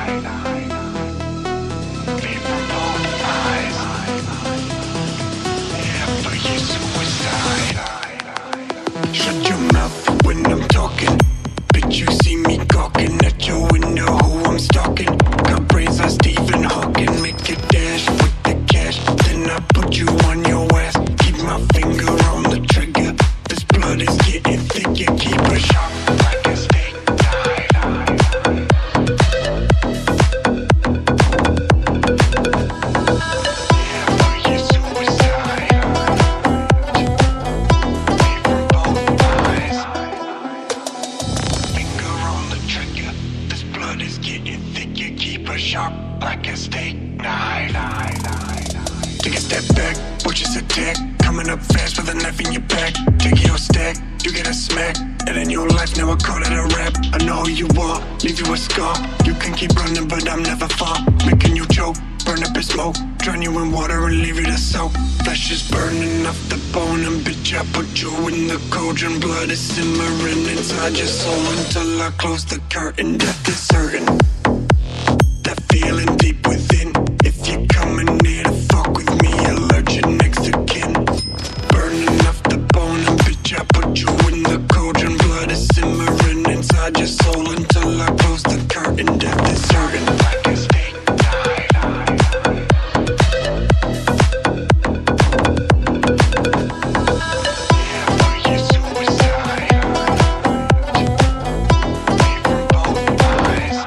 Bleed from both eyes. Yeah, for your suicide. Shut your mouth when I'm talking. Bitch, you see me gawking at your window, who I'm stalking. Got brains like Stephen Hawking. Make a dash with the cash, then I put you on your ass. Keep my finger on the trigger. This blood is getting thicker. Keep it sharp like a steak knife. Yeah, for your suicide. Bleed from both eyes. Finger on the trigger. This blood is getting thicker. Keep it sharp like a steak knife. Take a step back, watch us attack. Coming up fast with a knife in your back. Take your stack, you get a smack. And in your life, now I call it a rap. I know who you are, leave you a scar. You can keep running, but I'm never far. Making you choke, burn up in smoke. Drown you in water and leave you to soak. Flesh is burning off the bone. And bitch, I put you in the cauldron. Blood is simmering inside your soul. Until I close the curtain, death is certain. That feeling deep within. If you're coming near to fuck with me, alert your next of kin. Burning off the bone, and bitch, I put you in the cauldron. Blood is simmering inside your soul. Until I close the curtain, death is certain. Like a steak knife. Yeah, for your suicide. Bleed from both eyes.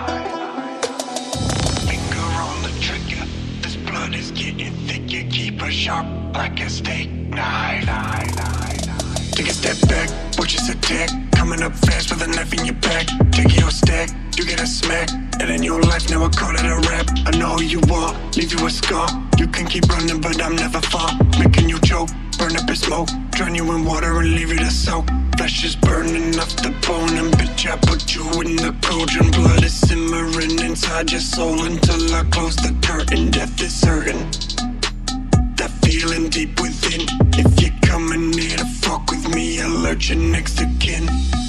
Finger on the trigger. This blood is getting thicker. Keep it sharp like a steak knife. Take a step back, watch us attack. Coming up fast with a knife in your back. Take your stack, you get a smack. And in your life, now I call it a rap. I know who you are, leave you a scar. You can keep running, but I'm never far. Making you choke, burn up in smoke. Drown you in water and leave you to soak. Flesh is burning off the bone. And bitch, I put you in the cauldron. Blood is simmering inside your soul. Until I close the curtain, death is certain. That feeling deep within. If you're coming near to fuck with me, alert your next of kin.